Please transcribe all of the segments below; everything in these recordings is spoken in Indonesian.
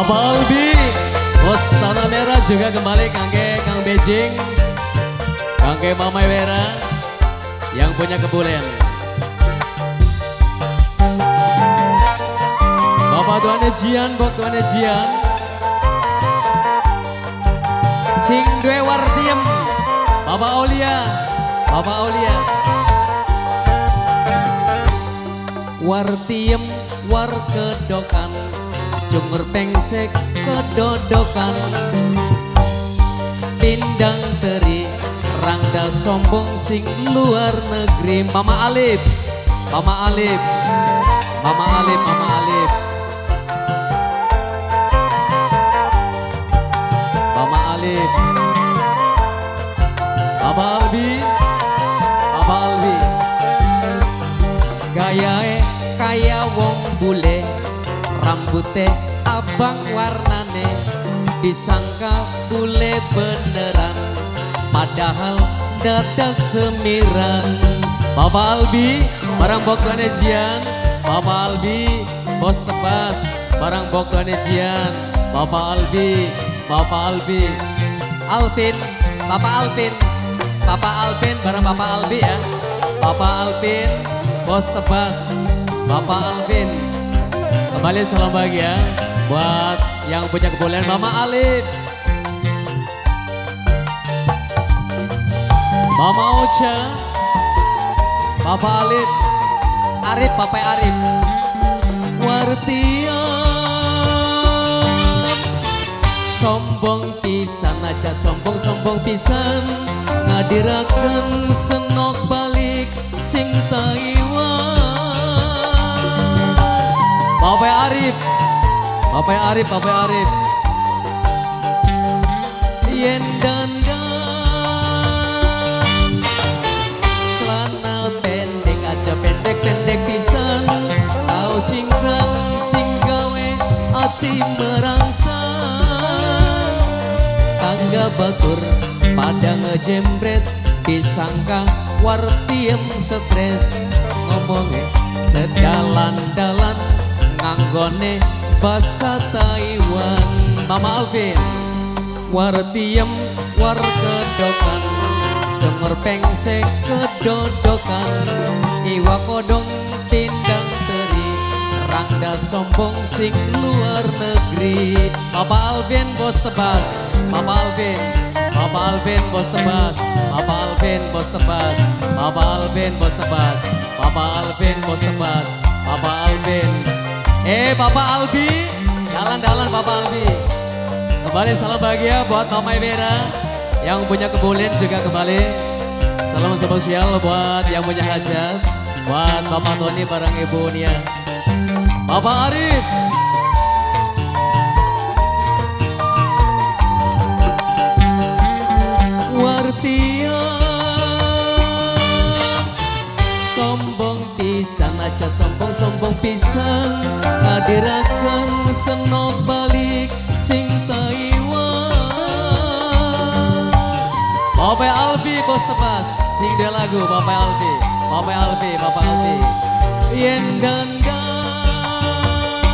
Bapak Albi, Bos Tanah Merah juga kembali kangge Kang Beijing, kangge Mama Vera yang punya kebulen. Bapak Tuan Ejian, Bok Tuan Ejian, Sing Dwe Wartiem, Bapak Aulia, Bapak Aulia. Wartiem war kedokan, Jumur pengsek kedodokan, Pindang teri rangda sombong sing luar negeri. Mama Alif, Mama Alif, Mama Alif, Mama Alif, Mama Alif, Papa Albi, Papa Albi. Gayae kaya wong bule, rambutnya abang warnane, disangka bule beneran, padahal dadak semiran. Bapak Albi, barang bok Tuan Ejian, Bapak Albi, Bos Tebas, barang bok Tuan Ejian, Bapak Albi, Bapak Albi, Alvin, Bapak Alvin, Bapak Alvin, barang Bapak Albi ya, Bapak Alvin, Bos Tebas, Bapak Alvin. Kembali salam bahagia buat yang punya kebolehan Mama Alif, Mama Ocha, Bapak Alif, Arif, Bapak Arif. Wartiam sombong pisan aja, sombong pisan, ngadirakan senok balik sing Taiwan. Bapak Arif, Bapak Arif, Bapak Arif. Yen dandan celana pendek aja, pendek pisan, tau cingkrang sing gawe ati merangsang. Tangga batur pada ngejembret, disangka wartiem stres, ngomongnya sedalan-dalan nganggone bahasa Taiwan. Mama Alvin, wartiem war kedokan, Jemur pengsek kedodokan, iwa kodong tindang teri rangda sombong sing luar negeri. Bapak Alvin, Bos Tebas, Bapak Alvin, Bapak Alvin, Bos Tebas, Bapak Alvin, Bos Tebas, Bapak Alvin, Bos Tebas, Bapak Alvin, Bos Tebas, Bapak Alvin. Bapak Albi, jalan-jalan Bapak Albi. Kembali salam bahagia buat Mama Vera yang punya kebulen juga kembali. Salam spesial buat yang punya hajat, buat Bapak Tony bareng Ibu Nia. Bapak Arif, Wartia sombong pisan aja, sombong pisan, ngadirakan senok balik sing Taiwan. Bapak Albi, Bos Tebas, sing dia lagu Bapak Albi, Bapak Albi, Bapak Albi. Yen dandan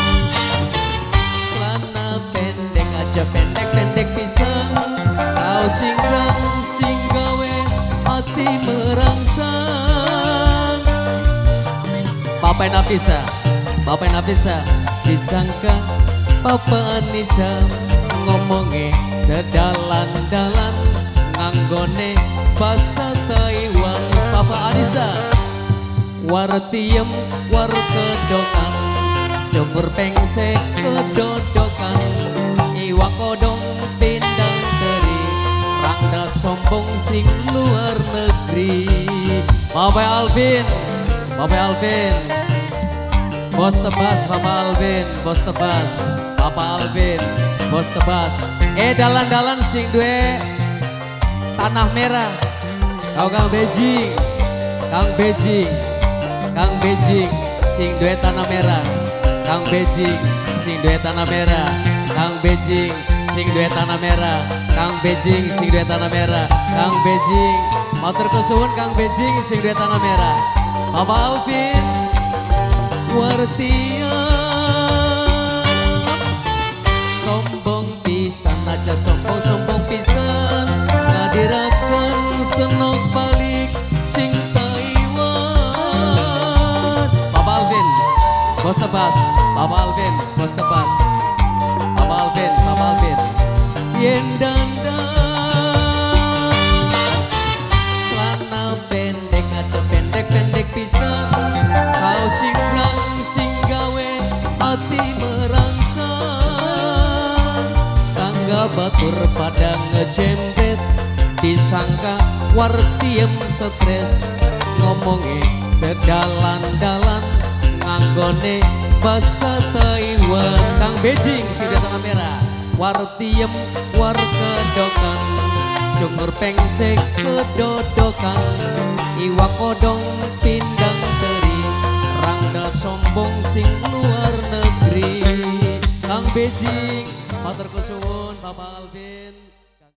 celana pendek aja, pendek pisan, tau cingkrang sing gawe ati merangsang. Bapak Nafisa, Bapak Nafisa, disangka Papa Anissa, ngomongnya sedalan-dalan nganggone bahasa Taiwan. Papa Anissa, wartiem war kedokan, Jemur pengsek kedodokan, iwa kodong tindang teri rangda sombong sing luar negeri. Bapak Alvin, Bapak Alvin, Bos Tebas, Bapak Alvin, Bos Tebas, Bapak Alvin, Bos Tebas. Dalan-dalan sing duwe Tanah Merah, kau Kang Beijing, Kang Beijing, Kang Beijing, sing duwe Tanah Merah, Kang Beijing, sing duwe Tanah Merah, Kang Beijing, sing duwe Tanah Merah, Kang Beijing, sing duwe Tanah Merah, Kang Beijing, matur kesuwun Kang Beijing, sing duwe Tanah Merah. Bapak Alvin, Wartia bos tebas, Bapak Alvin, bos tebas, Bapak Alvin, Bapak Alvin. Yen dandan celana pendek aja pendek pisan, kau cingkrang sing gawe hati merangsang. Tangga batur pada ngejembet, disangka wartiem stres, ngomongin sedalan-dalan nganggone bahasa Taiwan. Kang Beijing sudah tangan merah, wartiem war kedokan, jumur pengsek kedodokan, iwak kodong pindang teri, rangda sombong sing luar negeri. Kang Beijing, matur kesuwun Bapak Alvin.